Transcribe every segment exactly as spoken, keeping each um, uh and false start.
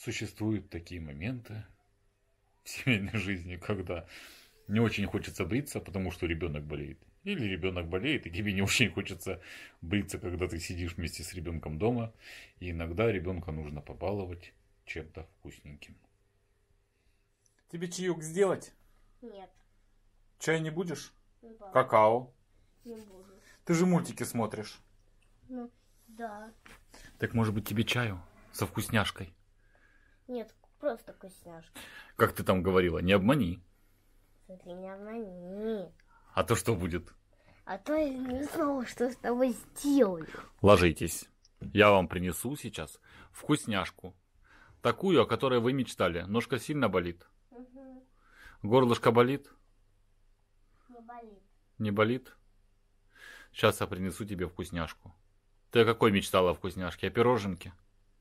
Существуют такие моменты в семейной жизни, когда не очень хочется бриться, потому что ребенок болеет. Или ребенок болеет, и тебе не очень хочется бриться, когда ты сидишь вместе с ребенком дома. И иногда ребенка нужно побаловать чем-то вкусненьким. Тебе чаек сделать? Нет. Чай не будешь? Не буду. Какао? Не буду. Ты же мультики смотришь. Ну, да. Так может быть тебе чаю со вкусняшкой? Нет, просто вкусняшка. Как ты там говорила, не обмани. Смотри, не обмани. А то что будет? А то я не знала, что с тобой сделаю. Ложитесь. Я вам принесу сейчас вкусняшку. Такую, о которой вы мечтали. Ножка сильно болит? Угу. Горлышко болит? Не болит. Не болит? Сейчас я принесу тебе вкусняшку. Ты о какой мечтала вкусняшке? О пироженке?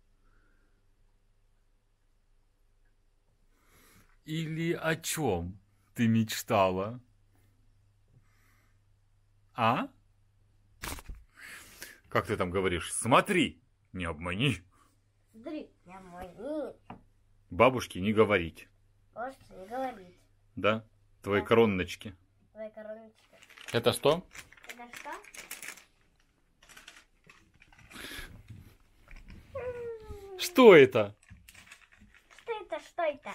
Или о чем ты мечтала? А? Как ты там говоришь? Смотри, не обмани. Смотри, не обмани. Бабушке не говорить. Можешь не говорить. Да? Твои Да. короночки. Твоя короночка. Это что? Это что? Что это? Что это, что это?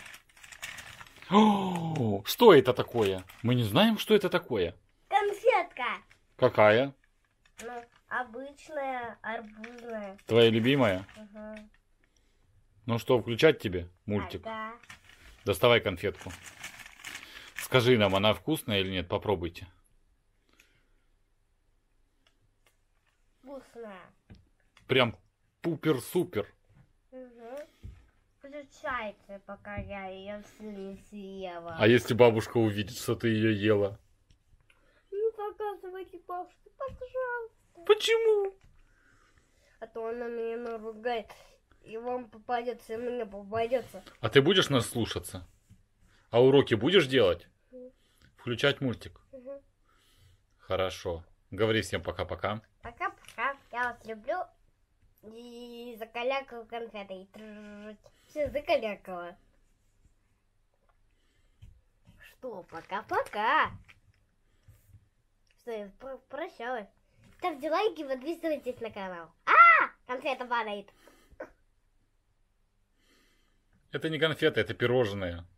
О, что это такое? Мы не знаем, что это такое. Конфетка. Какая? Ну, обычная, арбузная. Твоя любимая? Угу. Ну что, включать тебе мультик? Ага. Доставай конфетку. Скажи нам, она вкусная или нет? Попробуйте. Вкусная. Прям пупер-супер. Угу. Включайте, пока я ее не съела. А если бабушка увидит, что ты ее ела? Не показывайте бабушке, пожалуйста. Почему? А то она меня наругает. И вам попадется, и мне попадется. А ты будешь нас слушаться? А уроки будешь делать? Включать мультик? Угу. Хорошо. Говори всем пока-пока. Пока-пока. Я вас люблю. И закалякала конфетой. Все, закалякала. Что, пока-пока. Что, я прощалась. Ставьте лайки, подписывайтесь на канал. А, конфета падает. Это не конфеты, это пирожные.